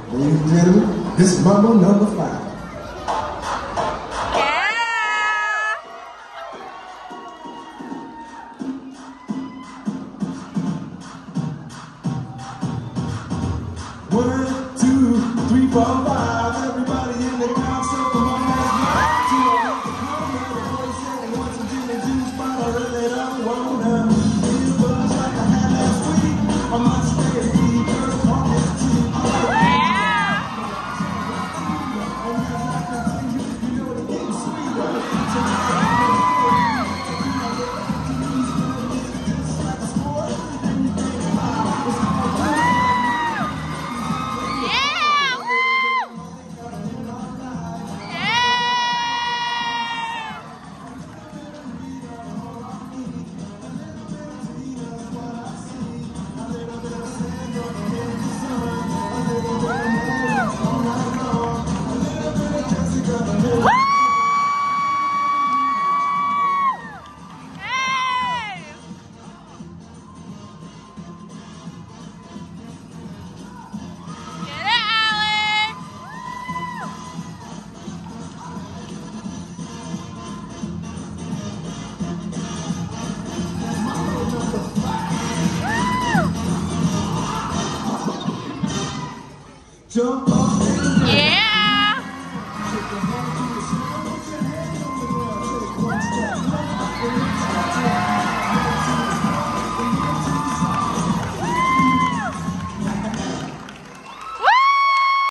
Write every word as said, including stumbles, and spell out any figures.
Ladies and gentlemen, this is Mambo number five. One, two, three, four, five. Everybody in the concert, come on, let's go. Come on, the voice and want some gin and juice, but I really don't wanna feel buzz like I had last week. I must stay at the first on this team. You know the game's sweet. Jump on.